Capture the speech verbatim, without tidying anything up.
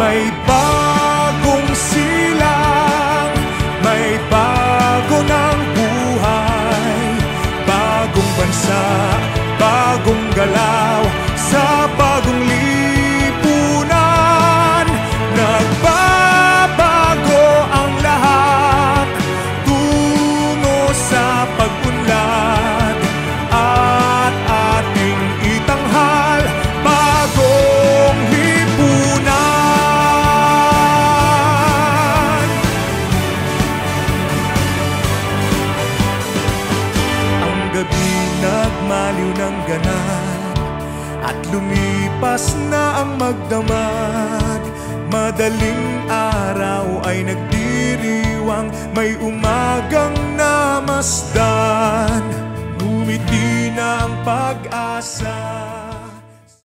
May bagong silang, may bago ng buhay, bagong bansa, bagong galaw, sa bagong lipunan. Nagbabago ang lahat, tungo sa pag-unlad, at ating itanghal bagong lipunan. Ang gabi nagmaliw ng ganap, at lumipas na ang magdamag. Madaling araw ay nagdiriwang, may umagang namasdan.